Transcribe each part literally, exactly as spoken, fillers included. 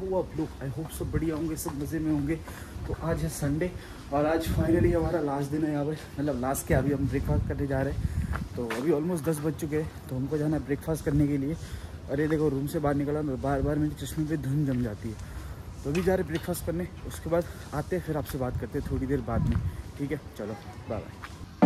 हो आप लोग? आई होप सब बढ़िया होंगे, सब मज़े में होंगे। तो आज है संडे और आज फाइनली हमारा लास्ट दिन है यहाँ पे, मतलब लास्ट के अभी हम ब्रेकफास्ट करने जा रहे हैं। तो अभी ऑलमोस्ट दस बज चुके हैं, तो हमको जाना है ब्रेकफास्ट करने के लिए। अरे देखो रूम से बाहर निकला तो बार बार मेरे चश्मे पे धुंध जम जाती है। तो अभी जा रहे ब्रेकफास्ट करने, उसके बाद आते हैं फिर आपसे बात करते हैं थोड़ी देर बाद में, ठीक है? चलो बाय बाय।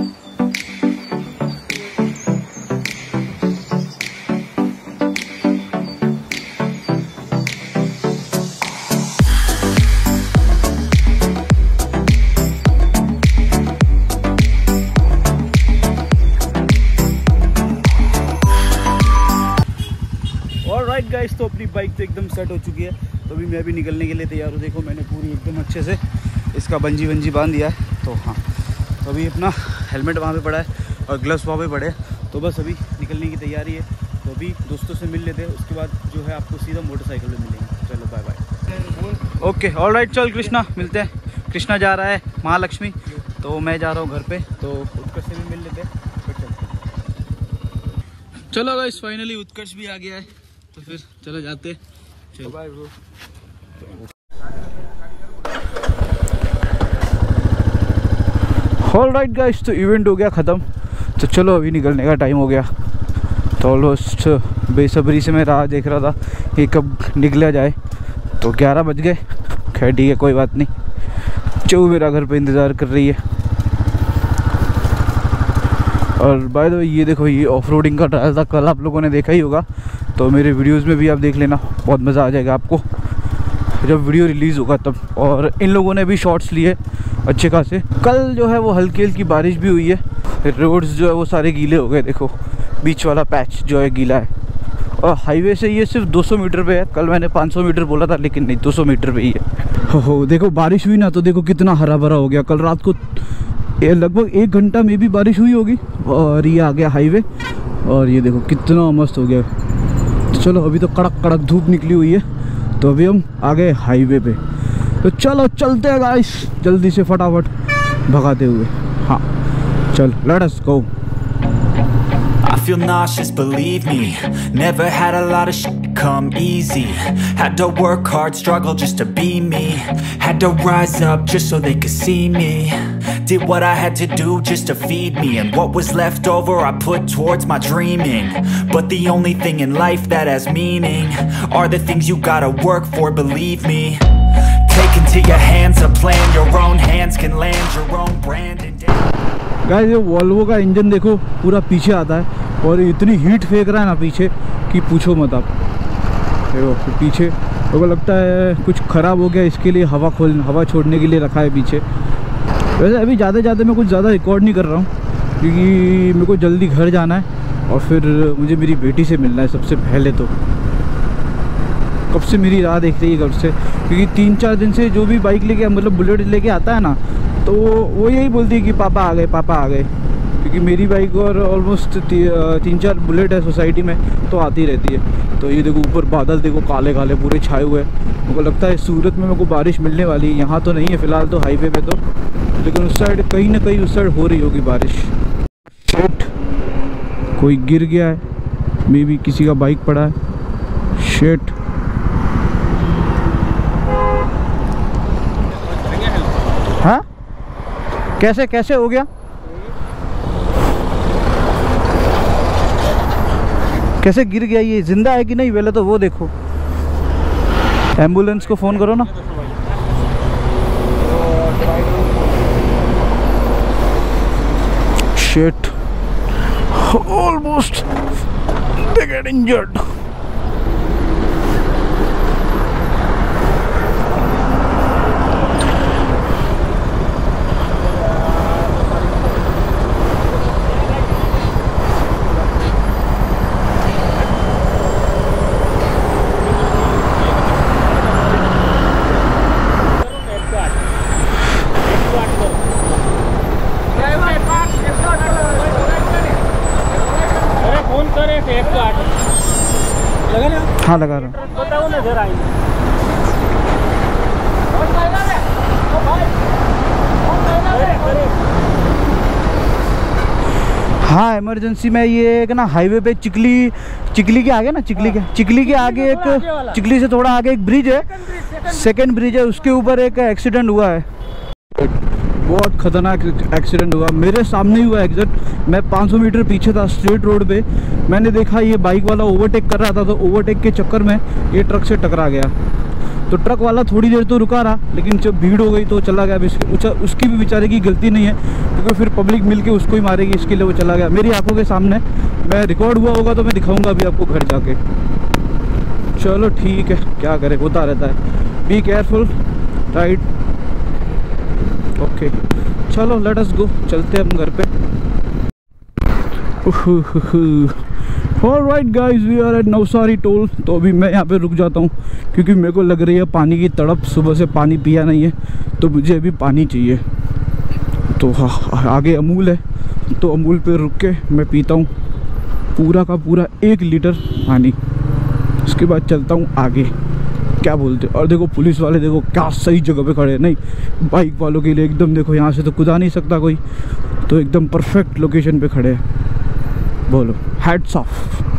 ऑलराइट गाइस, तो अपनी बाइक तो एकदम सेट हो चुकी है। तो अभी मैं भी निकलने के लिए तैयार हूँ। देखो मैंने पूरी एकदम अच्छे से इसका बंजी वंजी बांध दिया है। तो हाँ, तो अभी अपना हेलमेट वहाँ पे पड़ा है और ग्लव्स वहाँ पे पड़े हैं। तो बस अभी निकलने की तैयारी है। तो अभी दोस्तों से मिल लेते हैं, उसके बाद जो है आपको सीधा मोटरसाइकिल में मिलेंगे। चलो बाय बाय। ओके ऑलराइट, चल कृष्णा मिलते हैं। कृष्णा जा रहा है महालक्ष्मी, तो मैं जा रहा हूँ घर पे। तो उत्कर्ष से भी मिल लेते हैं, फिर चलते हैं। चलो गाइस, फाइनली उत्कर्ष भी आ गया है, तो फिर चलो जाते। चलो बाय ब्रो। ऑलराइट गाइस, तो इवेंट हो गया ख़त्म। तो चलो अभी निकलने का टाइम हो गया। तो ऑलमोस्ट बेसब्री से मैं राह देख रहा था कि कब निकला जाए। तो ग्यारह बज गए। खैर ठीक है, कोई बात नहीं। चो मेरा घर पे इंतज़ार कर रही है। और बाय द वे ये देखो, ये ऑफ रोडिंग का ट्रायल था, कल आप लोगों ने देखा ही होगा। तो मेरे वीडियोस में भी आप देख लेना, बहुत मज़ा आ जाएगा आपको जब वीडियो रिलीज़ होगा तब। और इन लोगों ने भी शॉट्स लिए अच्छे खासे। कल जो है वो हल्की हल्की बारिश भी हुई है। रोड्स जो है वो सारे गीले हो गए। देखो बीच वाला पैच जो है गीला है। और हाईवे से ये सिर्फ दो सौ मीटर पे है। कल मैंने पाँच सौ मीटर बोला था, लेकिन नहीं, दो सौ मीटर पे ही है। हो देखो बारिश हुई ना, तो देखो कितना हरा भरा हो गया। कल रात को लगभग एक घंटा में भी बारिश हुई होगी। और ये आ गया हाईवे, और ये देखो कितना मस्त हो गया। तो चलो अभी तो कड़क कड़क धूप निकली हुई है। तो अभी हम आ गए हाईवे पे। तो चलो चलते हैं गाइस, जल्दी से फटाफट भगाते हुए। हाँ चल, let us go. I feel nauseous, believe me. Never had a lot of shit come easy. Had to work hard, struggle just to be me. Had to rise up just so they could see me. Did what I had to do just to feed me. And what was left over I put towards my dreaming. But the only thing in life that has meaning are the things you gotta work for, believe me. Take into your hands a plan. Your own hands can land your own brand and guys ये Volvo का engine देखो पूरा पीछे आता है, और इतनी heat फेंक रहा है ना पीछे कि पूछो मत आप। देखो पीछे मेरे को लगता है कुछ ख़राब हो गया, इसके लिए हवा खोल हवा छोड़ने के लिए रखा है पीछे। वैसे अभी ज़्यादा ज़्यादा मैं कुछ ज़्यादा रिकॉर्ड नहीं कर रहा हूँ, क्योंकि मेरे को जल्दी घर जाना है और फिर मुझे मेरी बेटी से मिलना है सबसे पहले। तो कब से मेरी राह देख रही है, कब से, क्योंकि तीन चार दिन से जो भी बाइक लेके मतलब बुलेट लेके आता है ना, तो वो यही बोलती है कि पापा आ गए, पापा आ गए। क्योंकि मेरी बाइक और ऑलमोस्ट ती, तीन चार बुलेट है सोसाइटी में, तो आती रहती है। तो ये देखो ऊपर बादल देखो काले काले पूरे छाए हुए हैं। मेरे को लगता है सूरत में मेरे को बारिश मिलने वाली है। यहाँ तो नहीं है फ़िलहाल, तो हाईवे पे तो, लेकिन उस साइड कहीं ना कहीं उस साइड हो रही होगी बारिश। शिट, कोई गिर गया है, मे बी किसी का बाइक पड़ा है। शिट, हाँ कैसे कैसे हो गया, कैसे गिर गया? ये जिंदा है कि नहीं पहले तो वो देखो। एम्बुलेंस को फ़ोन करो ना। Shit, almost they get injured. हाँ लगा रहा हूँ। हाँ इमरजेंसी में ये एक ना हाईवे पे चिकली चिकली के आगे ना चिकली के चिकली के आगे एक चिकली से थोड़ा आगे एक ब्रिज है, सेकंड ब्रिज है, उसके ऊपर एक एक्सीडेंट हुआ है। बहुत खतरनाक एक्सीडेंट हुआ, मेरे सामने ही हुआ एग्जैक्ट। मैं पाँच सौ मीटर पीछे था स्ट्रेट रोड पे, मैंने देखा ये बाइक वाला ओवरटेक कर रहा था, तो ओवरटेक के चक्कर में ये ट्रक से टकरा गया। तो ट्रक वाला थोड़ी देर तो रुका रहा, लेकिन जब भीड़ हो गई तो चला गया। उसकी, उसकी भी बेचारे की गलती नहीं है, क्योंकि फिर पब्लिक मिलके उसको ही मारेगी, इसके लिए वो चला गया मेरी आंखों के सामने। मैं रिकॉर्ड हुआ होगा तो मैं दिखाऊंगा अभी आपको घर जाके। चलो ठीक है, क्या करें, होता रहता है। Be careful, right, okay. चलो लेट अस गो, चलते हैं हम घर पे। Alright guys, we are at Navsari toll. तो अभी मैं यहाँ पे रुक जाता हूँ, क्योंकि मेरे को लग रही है पानी की तड़प। सुबह से पानी पिया नहीं है, तो मुझे अभी पानी चाहिए। तो हाँ, आगे अमूल है, तो अमूल पे रुक के मैं पीता हूँ पूरा का पूरा एक लीटर पानी। उसके बाद चलता हूँ आगे, क्या बोलते। और देखो पुलिस वाले देखो क्या सही जगह पे खड़े हैं। नहीं, बाइक वालों के लिए एकदम, देखो यहाँ से तो कूदा नहीं सकता कोई, तो एकदम परफेक्ट लोकेशन पे खड़े हैं। बोलो हैट्स ऑफ।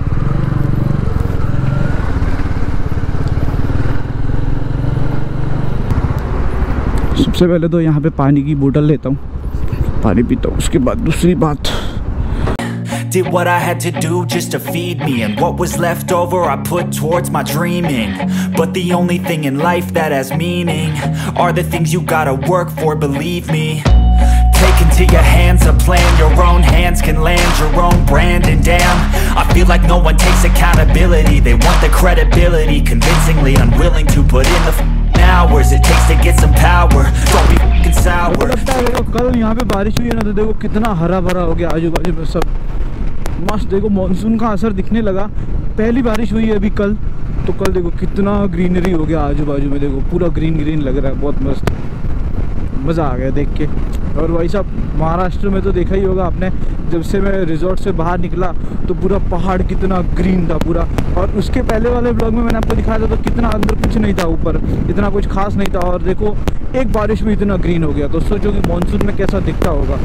सबसे पहले तो यहाँ पे पानी की बोतल लेता हूँ, पानी पीता हूँ। उसके बाद दूसरी बात, Did what I had to do just to feed me, and what was left over I put towards my dreaming. But the only thing in life that has meaning are the things you gotta work for, believe me. Take into your hands a plan, your own hands can land your own brand. And damn, I feel like no one takes accountability. They want the credibility, convincingly unwilling to put in the f***ing hours it takes to get some power. Don't be f***ing sour. देखो कल यहाँ पे बारिश हुई है ना, तो देखो कितना हरा भरा हो गया आजू बाजू में सब मस्त। देखो मानसून का असर दिखने लगा, पहली बारिश हुई है अभी कल, तो कल देखो कितना ग्रीनरी हो गया आजू बाजू में। देखो पूरा ग्रीन ग्रीन लग रहा है, बहुत मस्त, मज़ा आ गया देख के। और भाई साहब महाराष्ट्र में तो देखा ही होगा आपने, जब से मैं रिजॉर्ट से बाहर निकला तो पूरा पहाड़ कितना ग्रीन था पूरा। और उसके पहले वाले ब्लॉग में मैंने आपको दिखाया था, तो कितना अंदर कुछ नहीं था, ऊपर इतना कुछ खास नहीं था। और देखो एक बारिश में इतना ग्रीन हो गया, तो सोचो कि मानसून में कैसा दिखता होगा।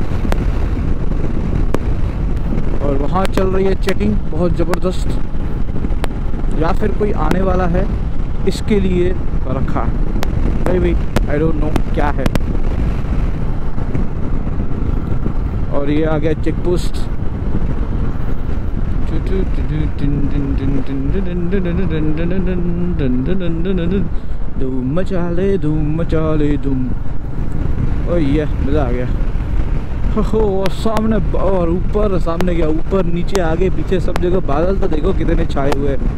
और वहाँ चल रही है चेकिंग बहुत ज़बरदस्त, या फिर कोई आने वाला है इसके लिए रखा है भाई भाई आई डोंट नो क्या है। और ये आ गया चेक पोस्ट। धूम मचा ले धूम मचा ले धूम। ओ ये मज़ा आ गया। हो और सामने और ऊपर, सामने क्या ऊपर नीचे आगे पीछे सब जगह बादल तो देखो कितने छाए हुए हैं।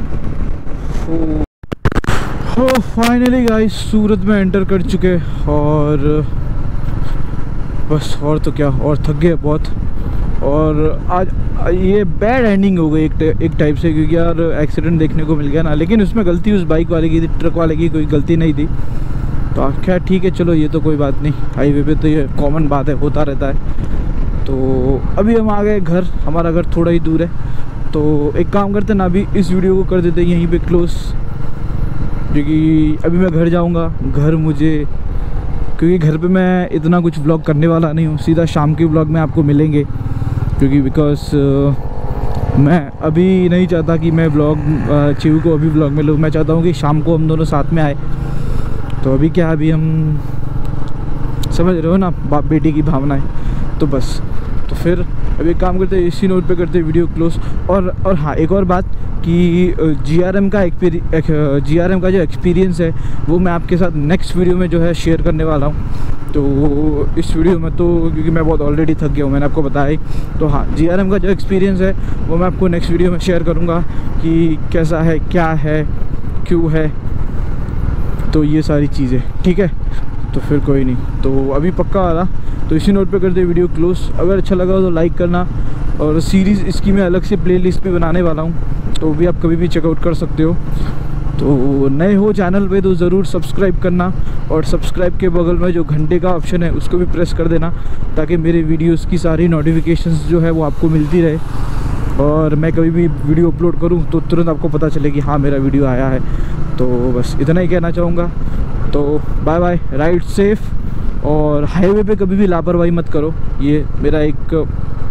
हो फाइनली गाइस सूरत में एंटर कर चुके, और बस और तो क्या, और थक गए बहुत। और आज ये बैड एंडिंग हो गई एक एक टाइप से, क्योंकि यार एक्सीडेंट देखने को मिल गया ना, लेकिन उसमें गलती उस बाइक वाले की थी, ट्रक वाले की कोई गलती नहीं थी। तो क्या ठीक है, चलो ये तो कोई बात नहीं, हाईवे पे तो ये कॉमन बात है, होता रहता है। तो अभी हम आ गए घर, हमारा घर थोड़ा ही दूर है। तो एक काम करते ना, अभी इस वीडियो को कर देते यहीं पे क्लोज, क्योंकि अभी मैं घर जाऊंगा। घर मुझे, क्योंकि घर पे मैं इतना कुछ व्लॉग करने वाला नहीं हूँ, सीधा शाम के व्लॉग में आपको मिलेंगे। क्योंकि बिकॉज uh, मैं अभी नहीं चाहता कि मैं व्लॉग चिव को अभी व्लॉग में लूँ, मैं चाहता हूँ कि शाम को हम दोनों साथ में आए। तो अभी क्या, अभी हम समझ रहे हो ना, बाप बेटी की भावना है। तो बस, तो फिर अभी एक काम करते हैं, इसी नोट पे करते हैं वीडियो क्लोज। और और हाँ एक और बात कि जीआरएम का जीआरएम का जो एक्सपीरियंस है वो मैं आपके साथ नेक्स्ट वीडियो में जो है शेयर करने वाला हूँ। तो इस वीडियो में तो, क्योंकि मैं बहुत ऑलरेडी थक गया हूँ, मैंने आपको बताया ही। तो हाँ, जीआरएम का जो एक्सपीरियंस है वो मैं आपको नेक्स्ट वीडियो में शेयर करूँगा कि कैसा है, क्या है, क्यों है, तो ये सारी चीज़ें, ठीक है। तो फिर कोई नहीं, तो अभी पक्का आ रहा। तो इसी नोट पे करते वीडियो क्लोज। अगर अच्छा लगा तो लाइक करना, और सीरीज़ इसकी मैं अलग से प्लेलिस्ट भी बनाने वाला हूँ, तो भी आप कभी भी चेकआउट कर सकते हो। तो नए हो चैनल पे तो ज़रूर सब्सक्राइब करना, और सब्सक्राइब के बगल में जो घंटे का ऑप्शन है उसको भी प्रेस कर देना, ताकि मेरे वीडियोस की सारी नोटिफिकेशंस जो है वो आपको मिलती रहे, और मैं कभी भी वीडियो अपलोड करूँ तो तुरंत आपको पता चले कि हाँ मेरा वीडियो आया है। तो बस इतना ही कहना चाहूँगा। तो बाय बाय, राइड सेफ, और हाईवे पे कभी भी लापरवाही मत करो, ये मेरा एक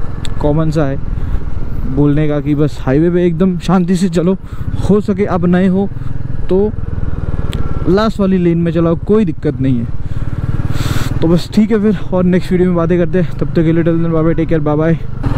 कॉमन सा है बोलने का कि बस हाईवे पे एकदम शांति से चलो, हो सके अब नए हो तो लास्ट वाली लेन में चलाओ, कोई दिक्कत नहीं है। तो बस ठीक है फिर, और नेक्स्ट वीडियो में बातें करते हैं। तब तक के लिए टेक केयर, बाय बाय।